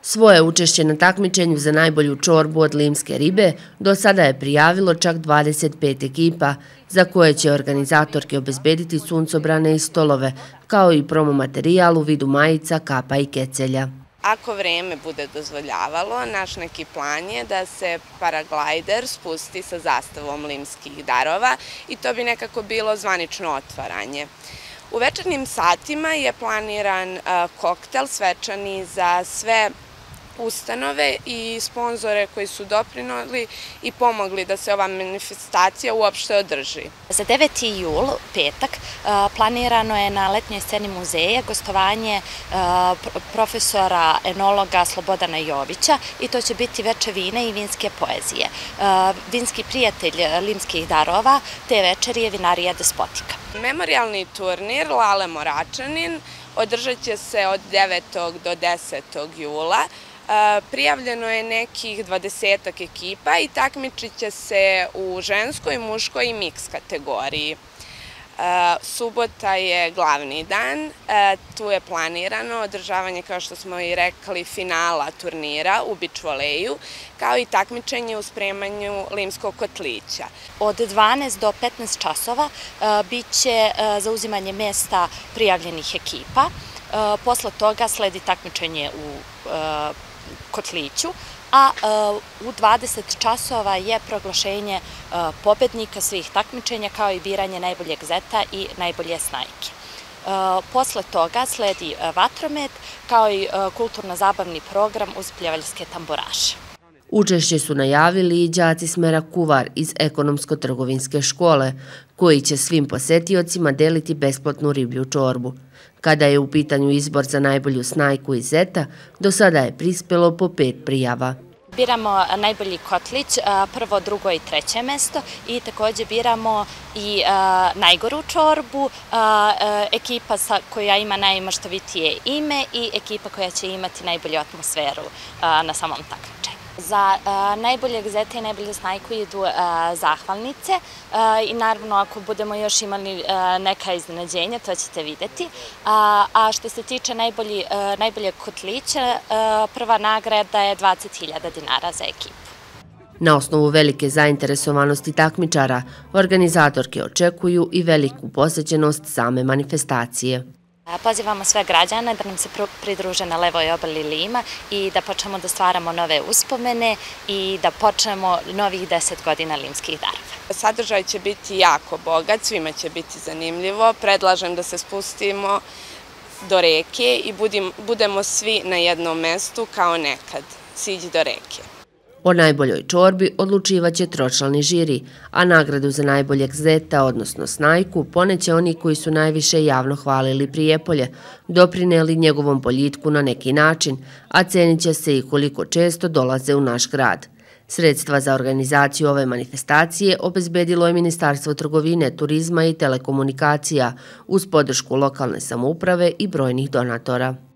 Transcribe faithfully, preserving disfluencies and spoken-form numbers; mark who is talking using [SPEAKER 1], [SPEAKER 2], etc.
[SPEAKER 1] Svoje učešće na takmičenju za najbolju čorbu od limske ribe do sada je prijavilo čak dvadeset pet ekipa, za koje će organizatorke obezbediti suncobrane i stolove, kao i promo materijal u vidu majica, kapa i kecelja.
[SPEAKER 2] Ako vreme bude dozvoljavalo, naš neki plan je da se paraglajder spusti sa zastavom limskih darova i to bi nekako bilo zvanično otvaranje. U večernjim satima je planiran koktel svečani za sve ustanove i sponzore koji su doprineli i pomogli da se ova manifestacija uopšte održi.
[SPEAKER 3] Za deveti jul, petak, planirano je na letnjoj sceni muzeja gostovanje profesora enologa Slobodana Jovića i to će biti veče vina i vinske poezije. Vinski prijatelj limskih darova te večeri je vinarija Despotika.
[SPEAKER 2] Memorijalni turnir Lale Moračanin održat će se od devetog do desetog jula. Prijavljeno je nekih dvadesetak ekipa i takmičit će se u ženskoj, muškoj i miks kategoriji. Subota je glavni dan, tu je planirano održavanje, kao što smo i rekli, finala turnira u bič voleju, kao i takmičenje u spremanju limskog kotlića.
[SPEAKER 3] Od dvanaest do petnaest časova biće zauzimanje mesta prijavljenih ekipa, posle toga sledi takmičenje u kotliću, a u dvadeset časova je proglašenje pobednika svih takmičenja kao i biranje najboljeg zeta i najbolje snajke. Posle toga sledi vatromet kao i kulturno-zabavni program uz pljevaljske tamburaše.
[SPEAKER 1] Učešće su najavili i đaci smera Kuvar iz ekonomsko-trgovinske škole, koji će svim posetiocima deliti besplatnu riblju čorbu. Kada je u pitanju izbor za najbolju snajku i zeta, do sada je prispelo po pet prijava.
[SPEAKER 3] Biramo najbolji kotlić, prvo, drugo i treće mesto i također biramo i najgoru čorbu, ekipa koja ima najmaštovitije ime i ekipa koja će imati najbolju atmosferu na samom takmičenju. Za najboljeg zeta i najbolju snajku idu zahvalnice i naravno ako budemo još imali neka iznenađenja, to ćete videti. A što se tiče najboljeg kotlića, prva nagrada je dvadeset hiljada dinara za ekipu.
[SPEAKER 1] Na osnovu velike zainteresovanosti takmičara, organizatorke očekuju i veliku posećenost same manifestacije.
[SPEAKER 3] Pozivamo sve građane da nam se pridruže na levoj obali Lima i da počnemo da stvaramo nove uspomene i da počnemo novih deset godina limskih darova.
[SPEAKER 2] Sadržaj će biti jako bogat, svima će biti zanimljivo. Predlažem da se spustimo do reke i budemo svi na jednom mestu kao nekad. Siđi do reke.
[SPEAKER 1] O najboljoj čorbi odlučivaće tročlani žiri, a nagradu za najboljeg zeta, odnosno snajku, poneće oni koji su najviše javno hvalili Prijepolje, doprineli njegovom boljitku na neki način, a cenit će se i koliko često dolaze u naš grad. Sredstva za organizaciju ove manifestacije obezbedilo je Ministarstvo trgovine, turizma i telekomunikacija uz podršku lokalne samouprave i brojnih donatora.